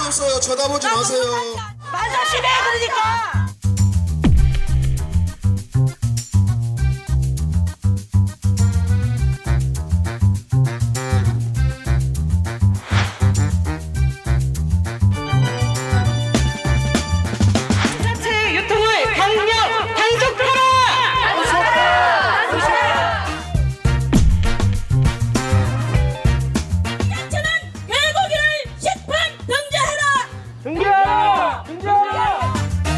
없어요. 쳐다보지 마세요. 말조심해 그러니까. 지자체 유통을 강력 단속하라! 야채는 개고기를 식품 등재해라. 등재하라! 등재하라!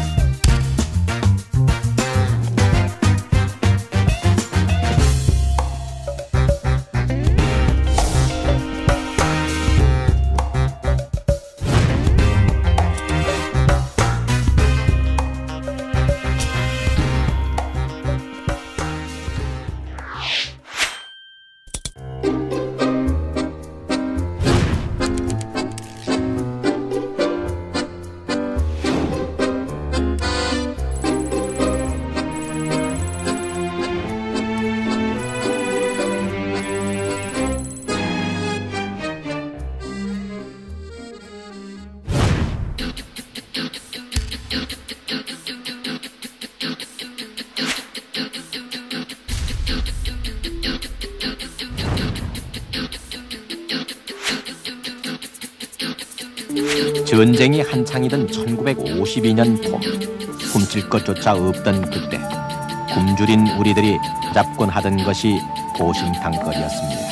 전쟁이 한창이던 1952년 봄, 훔칠 것조차 없던 그때 굶주린 우리들이 잡곤 하던 것이 보신탕거리였습니다.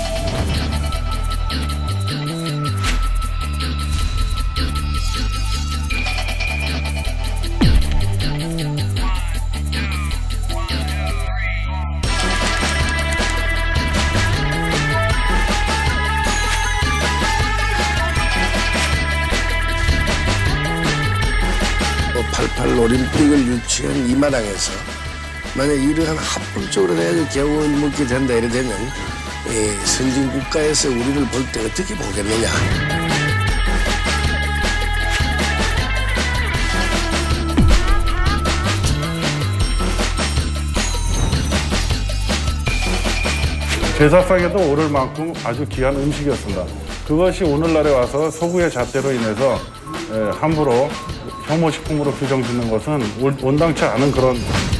'88 올림픽을 유치한 이 마당에서 만약 이러한 합법적으로 해야지 겨우 먹게 된다 이래 되면 선진 국가에서 우리를 볼 때 어떻게 보겠느냐. 제사상에도 오를 만큼 아주 귀한 음식이었습니다. 그것이 오늘날에 와서 서구의 잣대로 인해서 함부로 혐오식품으로 규정짓는 것은 온당치 않은 그런